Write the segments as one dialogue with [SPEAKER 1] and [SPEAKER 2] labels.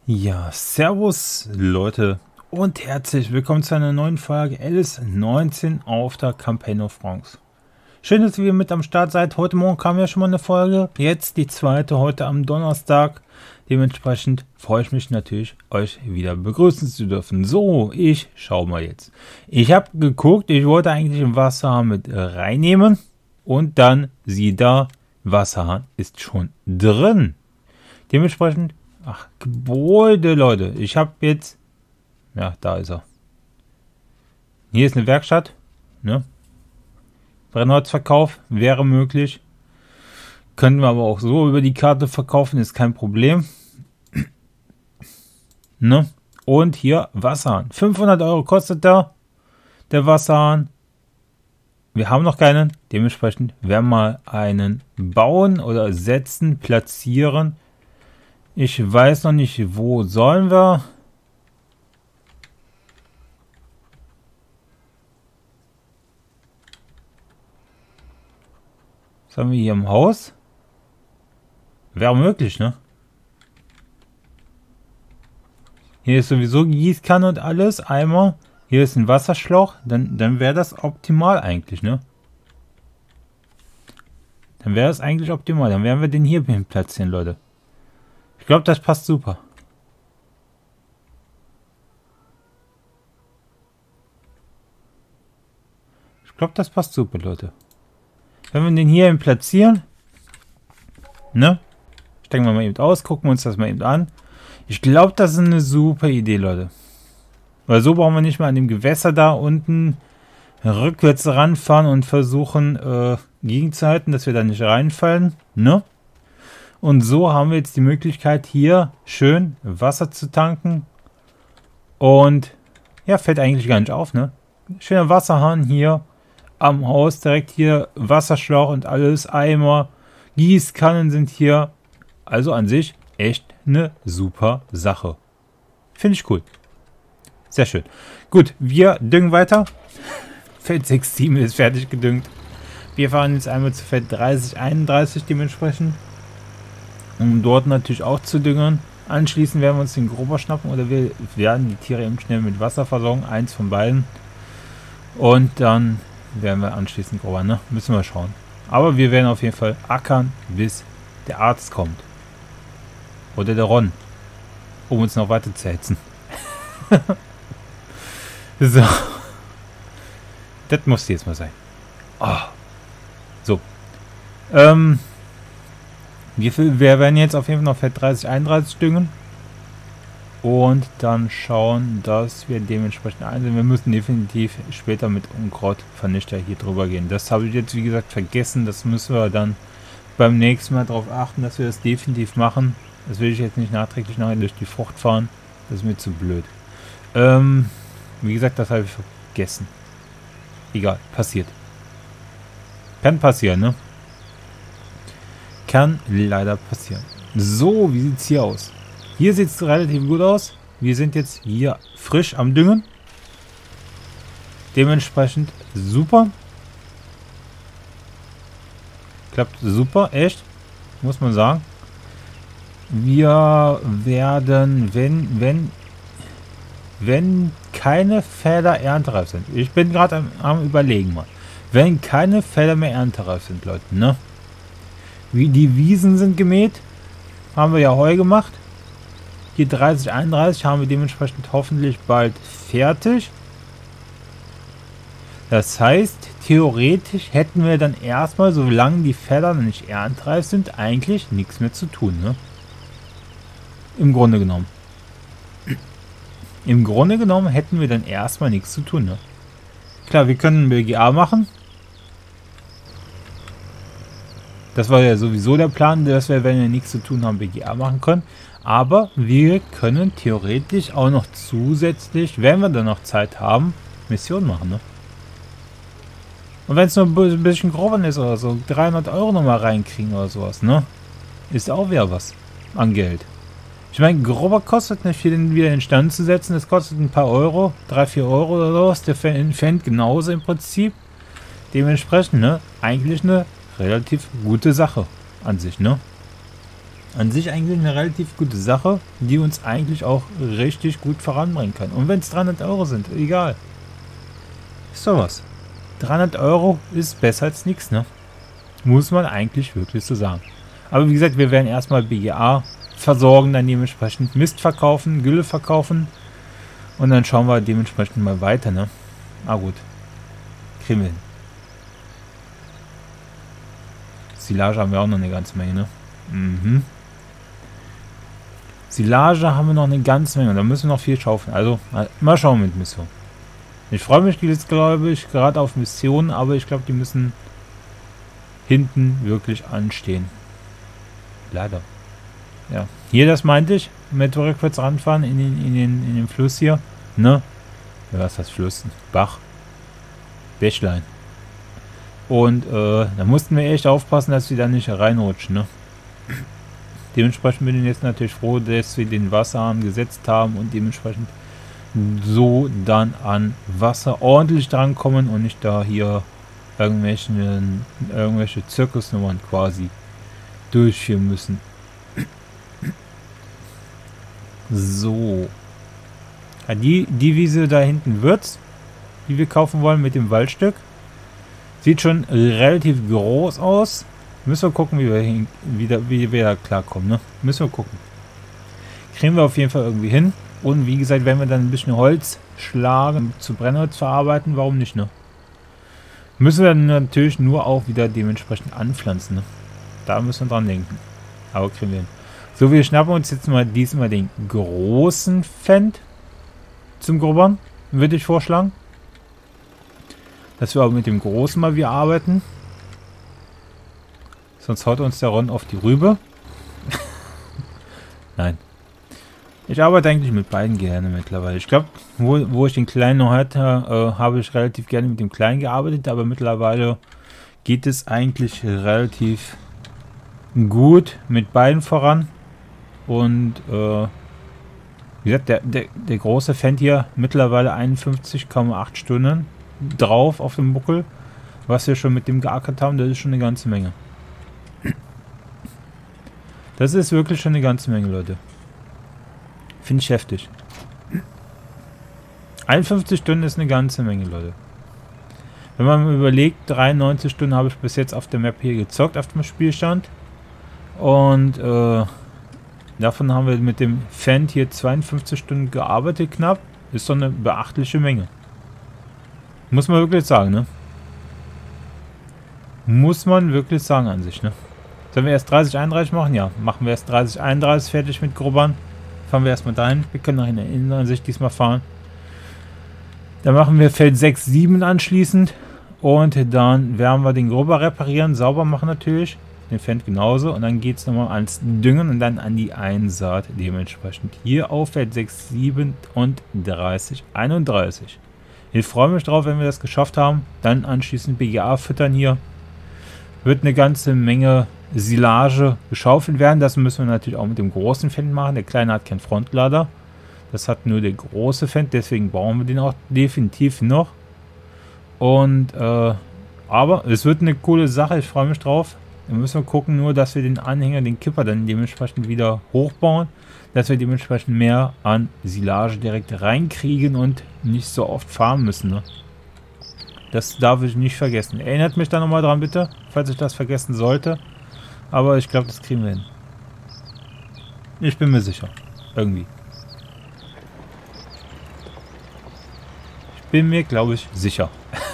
[SPEAKER 1] Ja, servus Leute und herzlich willkommen zu einer neuen Folge LS19 auf der Campaign of France. Schön, dass ihr mit am Start seid. Heute Morgen kam ja schon mal eine Folge, jetzt die zweite, heute am Donnerstag. Dementsprechend freue ich mich natürlich, euch wieder begrüßen zu dürfen. So, ich schau mal jetzt. Ich habe geguckt, ich wollte eigentlich im Wasserhahn mit reinnehmen und dann, sieh da, Wasserhahn ist schon drin. Dementsprechend, ach, Gebäude, Leute. Ich habe jetzt, ja, da ist er. Hier ist eine Werkstatt, ne? Brennholzverkauf wäre möglich. Können wir aber auch so über die Karte verkaufen, ist kein Problem. Ne? Und hier Wasserhahn. 500 Euro kostet der Wasserhahn. Wir haben noch keinen. Dementsprechend werden wir einen bauen oder setzen, platzieren. Ich weiß noch nicht, wo sollen wir. Was haben wir hier im Haus? Wäre möglich, ne? Hier ist sowieso Gießkanne und alles. Eimer. Hier ist ein Wasserschlauch. Dann wäre das optimal eigentlich, ne? Dann wäre das eigentlich optimal. Dann werden wir den hier platzieren, Leute. Ich glaube, das passt super. Ich glaube, das passt super, Leute. Wenn wir den hier platzieren, ne? Steigen wir mal eben aus, gucken wir uns das mal eben an. Ich glaube, das ist eine super Idee, Leute. Weil so brauchen wir nicht mal an dem Gewässer da unten rückwärts ranfahren und versuchen, gegenzuhalten, dass wir da nicht reinfallen, ne? Und so haben wir jetzt die Möglichkeit, hier schön Wasser zu tanken. Und ja, fällt eigentlich gar nicht auf, ne? Schöner Wasserhahn hier am Haus, direkt hier Wasserschlauch und alles, Eimer, Gießkannen sind hier. Also an sich echt eine super Sache. Finde ich cool. Sehr schön. Gut, wir düngen weiter. Feld 6-7 ist fertig gedüngt. Wir fahren jetzt einmal zu Feld 30-31 dementsprechend. Um dort natürlich auch zu düngen. Anschließend werden wir uns den Grober schnappen oder wir werden die Tiere eben schnell mit Wasser versorgen. Eins von beiden. Und dann werden wir anschließend Grober, ne? Müssen wir schauen. Aber wir werden auf jeden Fall ackern, bis der Arzt kommt. Oder der Ron. Um uns noch weiter zu hetzen. So. Das muss jetzt mal sein. Oh. So. Wir werden jetzt auf jeden Fall noch Feld 30-31 düngen. Und dann schauen, dass wir dementsprechend einsehen. Wir müssen definitiv später mit Unkrautvernichter hier drüber gehen. Das habe ich jetzt, wie gesagt, vergessen. Das müssen wir dann beim nächsten Mal darauf achten, dass wir das definitiv machen. Das will ich jetzt nicht nachträglich nachher durch die Frucht fahren. Das ist mir zu blöd. Wie gesagt, das habe ich vergessen. Egal, passiert. Kann passieren, ne? Kann leider passieren. So, wie sieht es hier aus? Hier sieht es relativ gut aus. Wir sind jetzt hier frisch am Düngen. Dementsprechend super. Klappt super, echt. Muss man sagen. Wir werden, wenn keine Felder erntereif sind. Ich bin gerade am Überlegen mal. Wenn keine Felder mehr erntereif sind, Leute, ne? Wie die Wiesen sind gemäht. Haben wir ja Heu gemacht. Hier 30-31 haben wir dementsprechend hoffentlich bald fertig. Das heißt, theoretisch hätten wir dann erstmal, solange die Felder noch nicht erntereif sind, eigentlich nichts mehr zu tun, ne? Im Grunde genommen. Im Grunde genommen hätten wir dann erstmal nichts zu tun, ne? Klar, wir können BGA machen. Das war ja sowieso der Plan, dass wir, wenn wir nichts zu tun haben, BGA machen können. Aber wir können theoretisch auch noch zusätzlich, wenn wir dann noch Zeit haben, Missionen machen, ne? Und wenn es nur ein bisschen grober ist oder so, 300 Euro nochmal reinkriegen oder sowas, ne? Ist auch wieder was an Geld. Ich meine, grober kostet nicht viel, den wieder instand zu setzen. Das kostet ein paar Euro, 3, 4 Euro oder sowas. Der Fan genauso im Prinzip. Dementsprechend, ne? Eigentlich eine relativ gute Sache an sich, ne? An sich eigentlich eine relativ gute Sache, die uns eigentlich auch richtig gut voranbringen kann. Und wenn es 300 Euro sind, egal. Ist doch was. 300 Euro ist besser als nichts, ne? Muss man eigentlich wirklich so sagen. Aber wie gesagt, wir werden erstmal BGA versorgen, dann dementsprechend Mist verkaufen, Gülle verkaufen. Und dann schauen wir dementsprechend mal weiter, ne? Ah gut. Kriegen wir hin. Silage haben wir auch noch eine ganze Menge, ne? Mhm. Silage haben wir noch eine ganze Menge. Da müssen wir noch viel schaufeln. Also, mal schauen mit Mission. Ich freue mich jetzt, glaube ich, gerade auf Missionen, aber ich glaube, die müssen hinten wirklich anstehen. Leider. Ja. Hier, das meinte ich, mit rückwärts ranfahren in den Fluss hier. Ne? Ja, was ist das Fluss? Bach. Bächlein. Und da mussten wir echt aufpassen, dass wir da nicht reinrutschen, ne? Dementsprechend bin ich jetzt natürlich froh, dass wir den Wasserhahn gesetzt haben und dementsprechend so dann an Wasser ordentlich drankommen und nicht da hier irgendwelche Zirkusnummern quasi durchführen müssen. So. Ja, die Wiese da hinten wird's, die wir kaufen wollen mit dem Waldstück. Sieht schon relativ groß aus. Müssen wir gucken, wie wir da klarkommen, ne? Müssen wir gucken. Kriegen wir auf jeden Fall irgendwie hin. Und wie gesagt, wenn wir dann ein bisschen Holz schlagen, zu Brennholz verarbeiten, warum nicht, ne? Müssen wir dann natürlich nur auch wieder dementsprechend anpflanzen, ne? Da müssen wir dran denken. Aber kriegen wir hin. So, wir schnappen uns jetzt mal diesmal den großen Fendt zum Grubbern, würde ich vorschlagen. Dass wir auch mit dem großen mal wieder arbeiten. Sonst haut uns der Ron auf die Rübe. Nein. Ich arbeite eigentlich mit beiden gerne mittlerweile. Ich glaube, wo ich den kleinen noch hatte, habe ich relativ gerne mit dem kleinen gearbeitet. Aber mittlerweile geht es eigentlich relativ gut mit beiden voran. Und wie gesagt, der große Fendt hier mittlerweile 51,8 Stunden drauf auf dem Buckel. Was wir schon mit dem geackert haben, das ist schon eine ganze Menge. Das ist wirklich schon eine ganze Menge, Leute. Finde ich heftig. 51 Stunden ist eine ganze Menge, Leute. Wenn man überlegt, 93 Stunden habe ich bis jetzt auf der Map hier gezockt, auf dem Spielstand. Und davon haben wir mit dem Fendt hier 52 Stunden gearbeitet knapp. Ist doch eine beachtliche Menge. Muss man wirklich sagen, ne? Muss man wirklich sagen an sich, ne? Sollen wir erst 30, 31 machen? Ja, machen wir erst 30, 31 fertig mit Grubbern. Fahren wir erstmal dahin. Wir können noch in der Innenansicht diesmal fahren. Dann machen wir Feld 6, 7 anschließend. Und dann werden wir den Grubber reparieren, sauber machen natürlich. Den Fendt genauso. Und dann geht es nochmal ans Düngen und dann an die Einsaat dementsprechend. Hier auf Feld 6, 7 und 30, 31. Ich freue mich drauf, wenn wir das geschafft haben. Dann anschließend BGA füttern hier. Wird eine ganze Menge Silage geschaufelt werden. Das müssen wir natürlich auch mit dem großen Fendt machen. Der kleine hat keinen Frontlader. Das hat nur der große Fendt. Deswegen brauchen wir den auch definitiv noch. Und aber es wird eine coole Sache. Ich freue mich drauf. Wir müssen gucken nur, dass wir den Anhänger, den Kipper dann dementsprechend wieder hochbauen. Dass wir dementsprechend mehr an Silage direkt reinkriegen und nicht so oft fahren müssen. Ne? Das darf ich nicht vergessen. Erinnert mich da nochmal dran, bitte, falls ich das vergessen sollte. Aber ich glaube, das kriegen wir hin. Ich bin mir sicher. Irgendwie. Ich bin mir, glaube ich, sicher.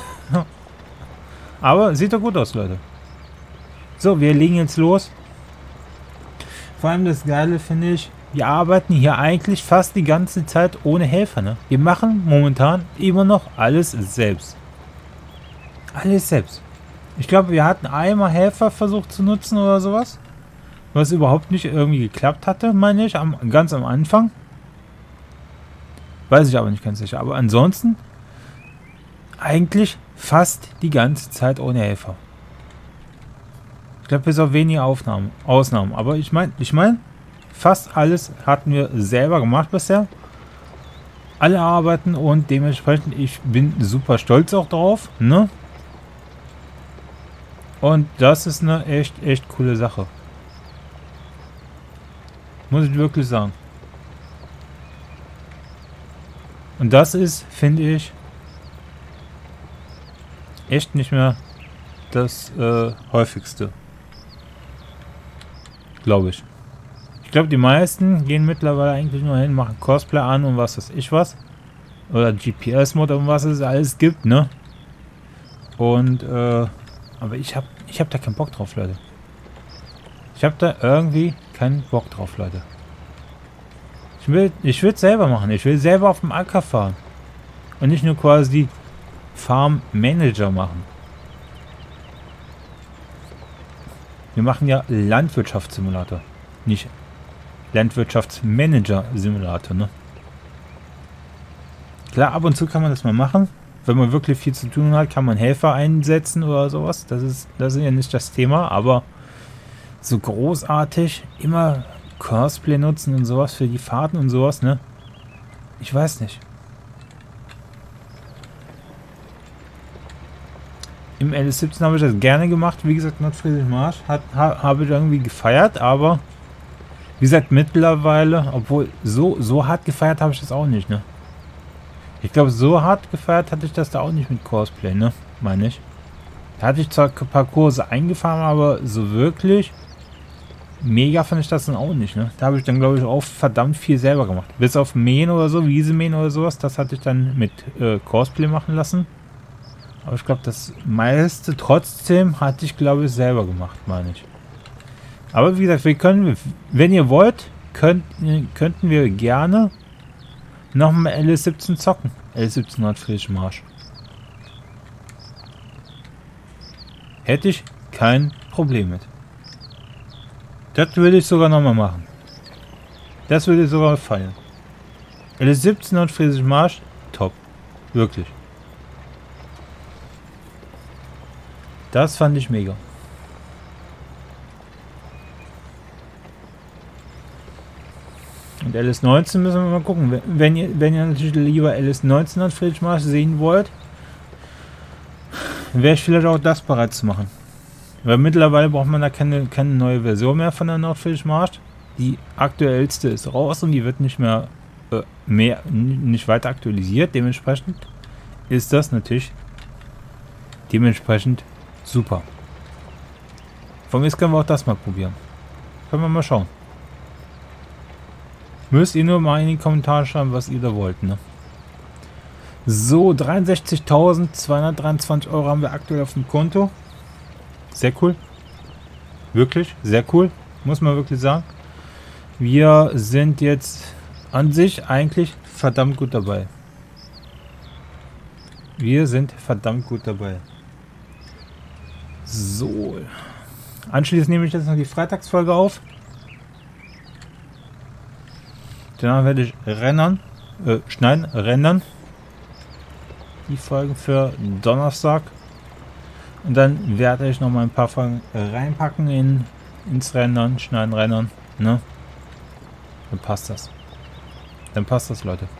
[SPEAKER 1] Aber sieht doch gut aus, Leute. So, wir legen jetzt los. Vor allem das Geile finde ich, wir arbeiten hier eigentlich fast die ganze Zeit ohne Helfer. Ne? Wir machen momentan immer noch alles selbst. Alles selbst. Ich glaube, wir hatten einmal Helfer versucht zu nutzen oder sowas. Was überhaupt nicht irgendwie geklappt hatte, meine ich, ganz am Anfang. Weiß ich aber nicht ganz sicher. Aber ansonsten eigentlich fast die ganze Zeit ohne Helfer. Ich glaube, bis auf wenige Ausnahmen. Aber ich meine, fast alles hatten wir selber gemacht bisher. Alle Arbeiten und dementsprechend, ich bin super stolz auch drauf, ne? Und das ist eine echt coole Sache. Muss ich wirklich sagen. Und das ist, finde ich, echt nicht mehr das häufigste. Glaube ich. Ich glaube, die meisten gehen mittlerweile eigentlich nur hin, machen Cosplay an und was weiß ich was. Oder GPS-Mod und was es alles gibt, ne? Und, aber ich hab da keinen Bock drauf, Leute. Ich habe da irgendwie keinen Bock drauf, Leute. Ich will es selber machen. Ich will selber auf dem Acker fahren. Und nicht nur quasi Farm Manager machen. Wir machen ja Landwirtschaftssimulator. Nicht Landwirtschaftsmanager-Simulator, ne? Klar, ab und zu kann man das mal machen. Wenn man wirklich viel zu tun hat, kann man Helfer einsetzen oder sowas. Das ist ja nicht das Thema, aber so großartig immer Cosplay nutzen und sowas für die Fahrten und sowas, ne? Ich weiß nicht. Im LS17 habe ich das gerne gemacht. Wie gesagt, Nordfriesisch Marsch habe ich irgendwie gefeiert, aber wie gesagt, mittlerweile, obwohl so hart gefeiert habe ich das auch nicht, ne? Ich glaube, so hart gefeiert hatte ich das da auch nicht mit Cosplay, ne? Meine ich. Da hatte ich zwar ein paar Kurse eingefahren, aber so wirklich mega fand ich das dann auch nicht, ne? Da habe ich dann, glaube ich, auch verdammt viel selber gemacht. Bis auf Mähen oder so, Wiese mähen oder sowas, das hatte ich dann mit Cosplay machen lassen. Aber ich glaube, das meiste trotzdem hatte ich, glaube ich, selber gemacht, meine ich. Aber wie gesagt, wir können, wenn ihr wollt, könnten wir gerne nochmal LS17 zocken. LS17 Nordfriesisch Marsch. Hätte ich kein Problem mit. Das würde ich sogar nochmal machen. Das würde ich sogar feiern. LS17 Nordfriesisch Marsch, top. Wirklich. Das fand ich mega. Und LS19 müssen wir mal gucken. Wenn ihr natürlich lieber LS19 Nordfriesisch Marsch sehen wollt, wäre ich vielleicht auch das bereit zu machen. Weil mittlerweile braucht man da keine neue Version mehr von der Nordfriesisch Marsch. Die aktuellste ist raus und die wird nicht mehr, nicht weiter aktualisiert. Dementsprechend ist das natürlich super. Von mir können wir auch das mal probieren. Können wir mal schauen. Müsst ihr nur mal in die Kommentare schreiben, was ihr da wollt, ne? So, 63.223 Euro haben wir aktuell auf dem Konto. Sehr cool. Wirklich, sehr cool. Muss man wirklich sagen. Wir sind jetzt an sich eigentlich verdammt gut dabei. Wir sind verdammt gut dabei. So. Anschließend nehme ich jetzt noch die Freitagsfolge auf. Danach werde ich rendern. Die Folgen für Donnerstag. Und dann werde ich noch mal ein paar Folgen reinpacken ins Rendern, schneiden, rendern. Ne? Dann passt das. Dann passt das, Leute.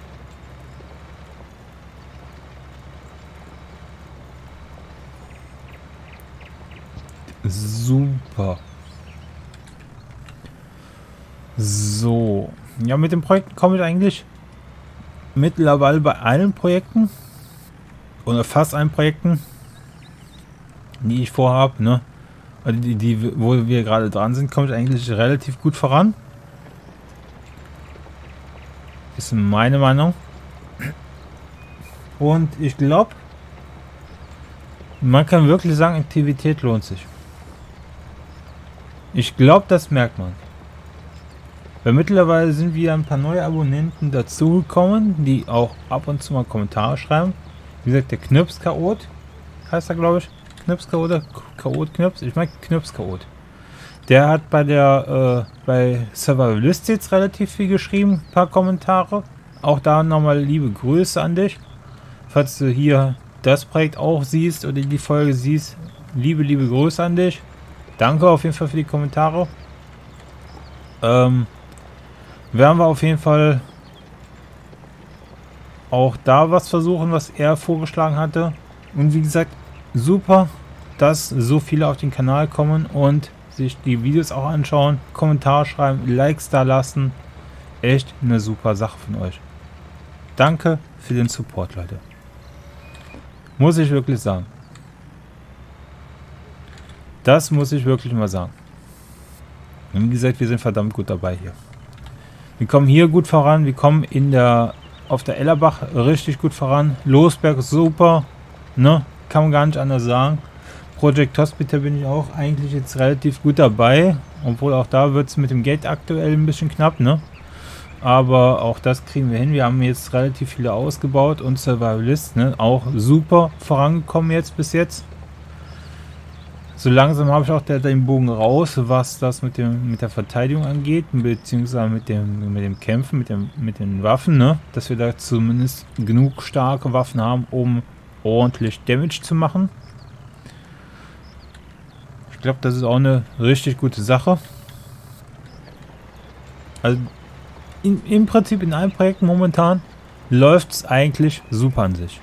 [SPEAKER 1] Super. So. Ja, mit den Projekten komme ich eigentlich mittlerweile bei allen Projekten oder fast allen Projekten, die ich vorhabe, ne? Also wo wir gerade dran sind, komme ich eigentlich relativ gut voran. Ist meine Meinung. Und ich glaube, man kann wirklich sagen, Aktivität lohnt sich. Ich glaube, das merkt man. Weil mittlerweile sind wieder ein paar neue Abonnenten dazugekommen, die auch ab und zu mal Kommentare schreiben. Wie gesagt, der Knirps-Chaot heißt er, glaube ich. Knirps-Chaot oder Chaot-Knirps? Ich meine Knirps-Chaot. Der hat bei Survivalistics relativ viel geschrieben, ein paar Kommentare. Auch da nochmal liebe Grüße an dich. Falls du hier das Projekt auch siehst oder die Folge siehst, liebe Grüße an dich. Danke auf jeden Fall für die Kommentare. Werden wir auf jeden Fall auch da was versuchen, was er vorgeschlagen hatte. Und wie gesagt, super, dass so viele auf den Kanal kommen und sich die Videos auch anschauen, Kommentar schreiben, Likes da lassen. Echt eine super Sache von euch. Danke für den Support, Leute. Muss ich wirklich sagen. Das muss ich wirklich mal sagen. Und wie gesagt, wir sind verdammt gut dabei hier. Wir kommen hier gut voran. Wir kommen auf der Ellerbach richtig gut voran. Losberg super. Ne? Kann man gar nicht anders sagen. Project Hospital bin ich auch eigentlich jetzt relativ gut dabei. Obwohl auch da wird es mit dem Geld aktuell ein bisschen knapp, ne? Aber auch das kriegen wir hin. Wir haben jetzt relativ viele ausgebaut und Survivalist, ne? Auch super vorangekommen jetzt bis jetzt. So langsam habe ich auch den Bogen raus, was das mit der Verteidigung angeht, beziehungsweise mit dem Kämpfen, mit den Waffen, ne? Dass wir da zumindest genug starke Waffen haben, um ordentlich Damage zu machen. Ich glaube, das ist auch eine richtig gute Sache. Also im Prinzip in allen Projekten momentan läuft es eigentlich super an sich.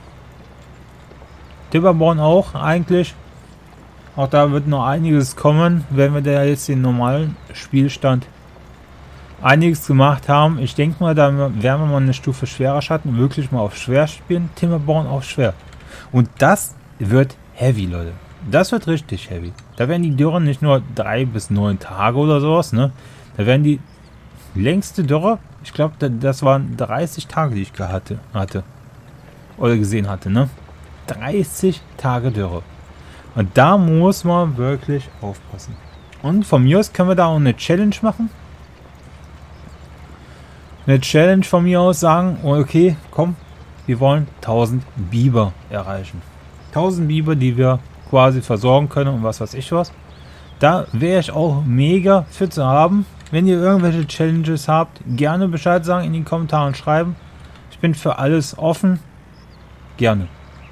[SPEAKER 1] Timberborn auch eigentlich. Auch da wird noch einiges kommen, wenn wir da jetzt den normalen Spielstand einiges gemacht haben. Ich denke mal, da werden wir mal eine Stufe schwerer Schatten, wirklich mal auf schwer spielen. Timberborn auf schwer. Und das wird heavy, Leute. Das wird richtig heavy. Da werden die Dürren nicht nur 3 bis 9 Tage oder sowas, ne? Da werden die längste Dürre, ich glaube, das waren 30 Tage, die ich hatte. Oder gesehen hatte, ne? 30 Tage Dürre. Und da muss man wirklich aufpassen. Und von mir aus können wir da auch eine Challenge machen. Eine Challenge von mir aus sagen, okay, komm, wir wollen 1000 Biber erreichen. 1000 Biber, die wir quasi versorgen können und was weiß ich was. Da wäre ich auch mega für zu haben. Wenn ihr irgendwelche Challenges habt, gerne Bescheid sagen, in den Kommentaren schreiben. Ich bin für alles offen. Gerne.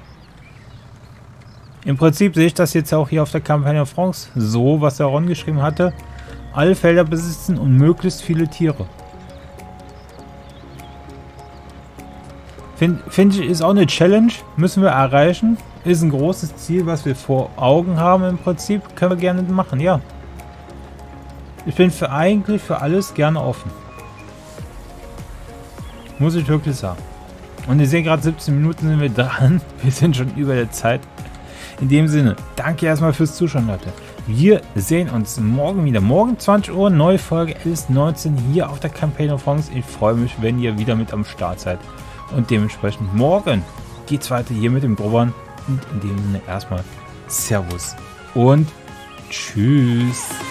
[SPEAKER 1] Im Prinzip sehe ich das jetzt auch hier auf der Campagne of France so, was der Ron geschrieben hatte. Alle Felder besitzen und möglichst viele Tiere. Finde ich, ist auch eine Challenge. Müssen wir erreichen. Ist ein großes Ziel, was wir vor Augen haben im Prinzip. Können wir gerne machen, ja. Ich bin eigentlich für alles gerne offen. Muss ich wirklich sagen. Und ihr seht gerade 17 Minuten sind wir dran. Wir sind schon über der Zeit. In dem Sinne, danke erstmal fürs Zuschauen, Leute. Wir sehen uns morgen wieder. Morgen 20 Uhr, neue Folge LS19 hier auf der Campaign of France. Ich freue mich, wenn ihr wieder mit am Start seid. Und dementsprechend morgen geht's weiter hier mit dem Grobern. Und in dem Sinne erstmal Servus und Tschüss.